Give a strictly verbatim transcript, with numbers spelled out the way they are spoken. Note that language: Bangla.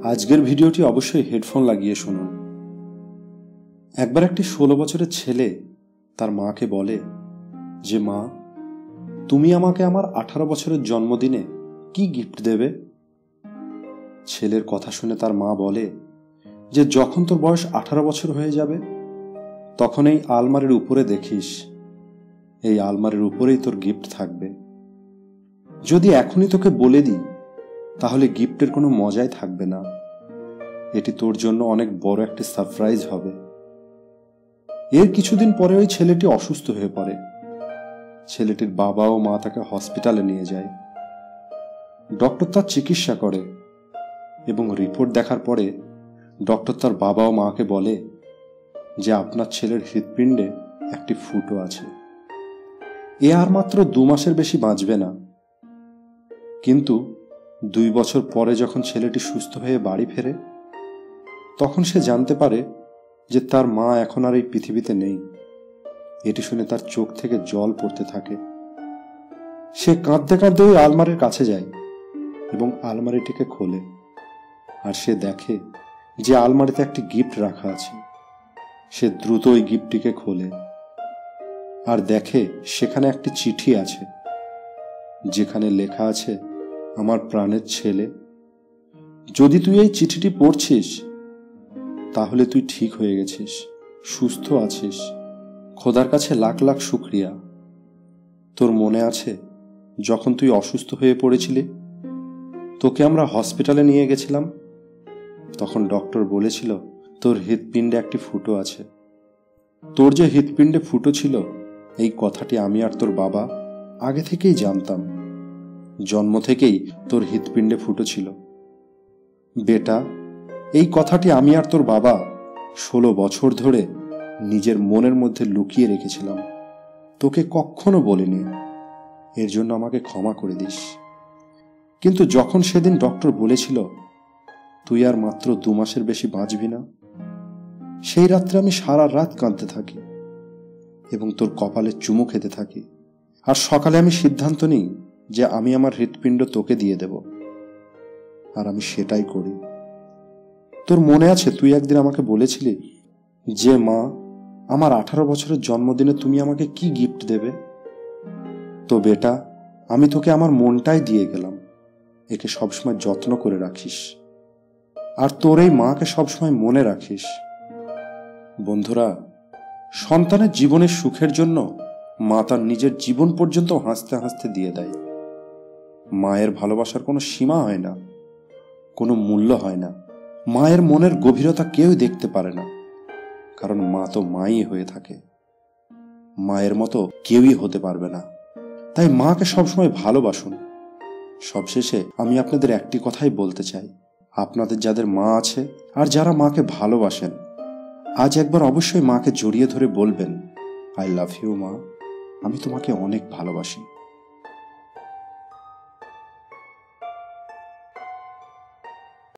আজকের ভিডিওটি অবশ্যই হেডফোন লাগিয়ে শুনুন। একবার একটি ষোলো বছরের ছেলে তার মাকে বলে যে, মা, তুমি আমাকে আমার আঠারো বছরের জন্মদিনে কি গিফট দেবে? ছেলের কথা শুনে তার মা বলে যে, যখন তোর বয়স আঠারো বছর হয়ে যাবে তখন এই আলমারির উপরে দেখিস, এই আলমারির উপরেই তোর গিফট থাকবে। যদি এখনই তোকে বলে দিই তাহলে গিফটের কোনো মজাই থাকবে না, এটি তোর জন্য অনেক বড় একটি সারপ্রাইজ হবে। এর কিছুদিন পরে ওই ছেলেটি অসুস্থ হয়ে পড়ে। ছেলেটির বাবা ও মা তাকে হসপিটালে নিয়ে যায়। ডক্টর তার চিকিৎসা করে এবং রিপোর্ট দেখার পরে ডক্টর তার বাবা ও মাকে বলে যে আপনার ছেলের হৃৎপিণ্ডে একটি ফুটো আছে, এ আর মাত্র দু মাসের বেশি বাঁচবে না। কিন্তু দুই বছর পরে যখন ছেলেটি সুস্থ হয়ে বাড়ি ফেরে তখন সে জানতে পারে যে তার মা এখন আর এই পৃথিবীতে নেই। এটি শুনে তার চোখ থেকে জল পড়তে থাকে। সে কাঁদতে কাঁদতে ওই আলমারির কাছে যায় এবং আলমারিটিকে খোলে, আর সে দেখে যে আলমারিতে একটি গিফট রাখা আছে। সে দ্রুত ওই গিফটটিকে খোলে আর দেখে সেখানে একটি চিঠি আছে, যেখানে লেখা আছে, আমার প্রাণের ছেলে, যদি তুই এই চিঠিটি পড়ছিস তাহলে তুই ঠিক হয়ে গেছিস, সুস্থ আছিস। খোদার কাছে লাখ লাখ শুকরিয়া। তোর মনে আছে যখন তুই অসুস্থ হয়ে পড়েছিলি, তোকে আমরা হসপিটালে নিয়ে গেছিলাম, তখন ডক্টর বলেছিল তোর হৃৎপিণ্ডে একটি ফুটো আছে। তোর যে হৃৎপিণ্ডে ফুটো ছিল এই কথাটি আমি আর তোর বাবা আগে থেকেই জানতাম। জন্ম থেকেই তোর হৃৎপিণ্ডে ফুটো ছিল। বেটা, এই কথাটি আমি আর তোর বাবা ষোলো বছর ধরে নিজের মনের মধ্যে লুকিয়ে রেখেছিলাম, তোকে কখনো বলিনি। এর জন্য আমাকে ক্ষমা করে দিস। কিন্তু যখন সেদিন ডক্টর বলেছিল তুই আর মাত্র দু মাসের বেশি বাঁচবি না, সেই রাত্রে আমি সারা রাত কাঁদতে থাকি এবং তোর কপালে চুমু খেতে থাকি। আর সকালে আমি সিদ্ধান্ত নিই যে আমি আমার হৃৎপিণ্ড তোকে দিয়ে দেব, আর আমি সেটাই করি। তোর মনে আছে তুই একদিন আমাকে বলেছিলি যে, মা, আমার আঠারো বছরের জন্মদিনে তুমি আমাকে কি গিফট দেবে? তো বেটা, আমি তোকে আমার মনটাই দিয়ে গেলাম। একে সবসময় যত্ন করে রাখিস, আর তোর এই মাকে সবসময় মনে রাখিস। বন্ধুরা, সন্তানের জীবনের সুখের জন্য মা তার নিজের জীবন পর্যন্ত হাসতে হাসতে দিয়ে দেয়। মায়ের ভালোবাসার কোনো সীমা হয় না, কোনো মূল্য হয় না। মায়ের মনের গভীরতা কেউই দেখতে পারে না, কারণ মা তো মাই হয়ে থাকে। মায়ের মতো কেউই হতে পারবে না। তাই মাকে সবসময় ভালোবাসুন। সবশেষে আমি আপনাদের একটি কথাই বলতে চাই, আপনাদের যাদের মা আছে আর যারা মাকে ভালোবাসেন, আজ একবার অবশ্যই মাকে জড়িয়ে ধরে বলবেন, আই লাভ ইউ মা, আমি তোমাকে অনেক ভালোবাসি।